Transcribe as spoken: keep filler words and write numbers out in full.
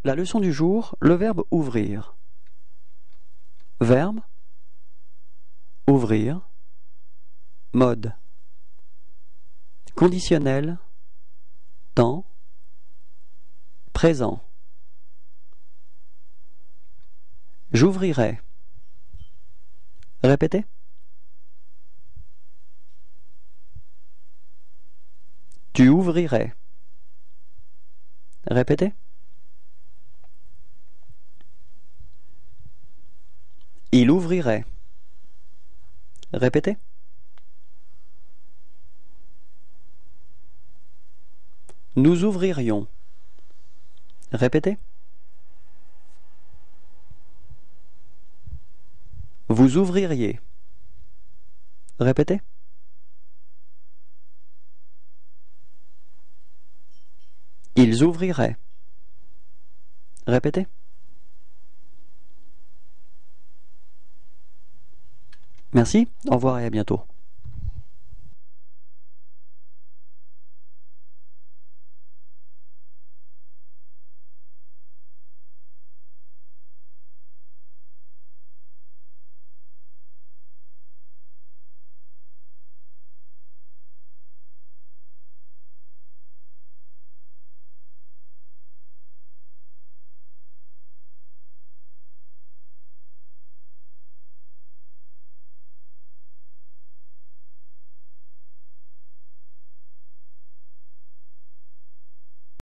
La leçon du jour, le verbe ouvrir. Verbe, ouvrir, mode, conditionnel, temps, présent. J'ouvrirai. Répétez. Tu ouvrirais. Répétez. Il ouvrirait. Répétez. Nous ouvririons. Répétez. Vous ouvririez. Répétez. Ils ouvriraient. Répétez. Merci, au revoir et à bientôt.